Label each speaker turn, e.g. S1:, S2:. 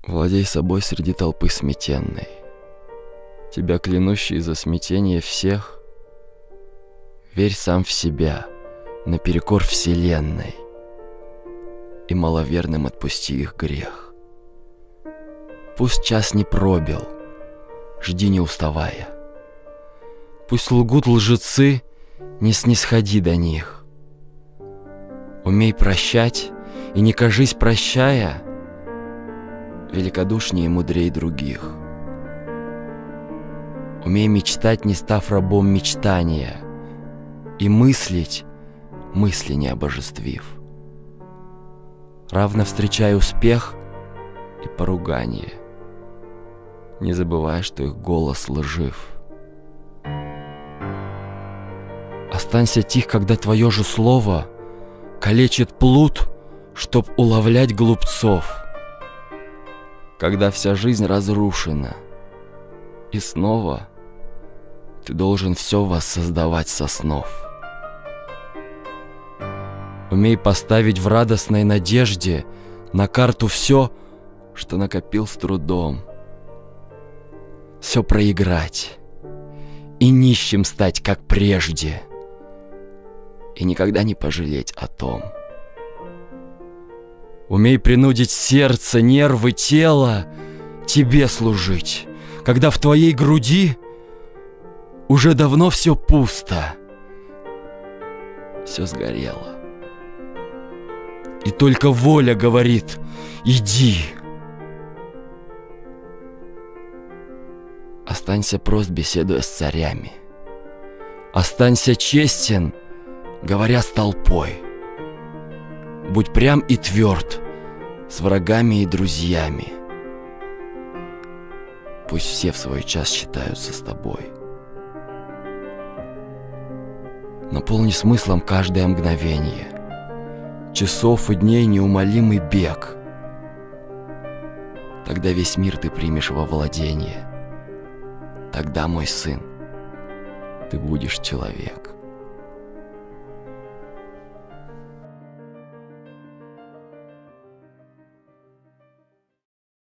S1: Владей собой среди толпы сметенной, тебя клянущий за смятение всех. Верь сам в себя, наперекор вселенной, и маловерным отпусти их грех. Пусть час не пробил, жди не уставая. Пусть лгут лжецы, не снисходи до них. Умей прощать, и не кажись, прощая, великодушнее и мудрей других. Умей мечтать, не став рабом мечтания, и мыслить, мысли не обожествив. Равно встречай успех и поругание, не забывай, что их голос лжив. Останься тих, когда твое же слово калечит плут, чтоб уловлять глупцов. Когда вся жизнь разрушена, и снова ты должен все воссоздавать со снов. Умей поставить в радостной надежде на карту все, что накопил с трудом. Все проиграть и нищим стать, как прежде, и никогда не пожалеть о том. Умей принудить сердце, нервы, тело тебе служить, когда в твоей груди уже давно все пусто, все сгорело. И только воля говорит: иди. Останься прост, беседуя с царями. Останься честен, говоря с толпой. Будь прям и тверд с врагами и друзьями. Пусть все в свой час считаются с тобой. Наполни смыслом каждое мгновение, часов и дней неумолимый бег. Тогда весь мир ты примешь во владение. Тогда, мой сын, ты будешь человек.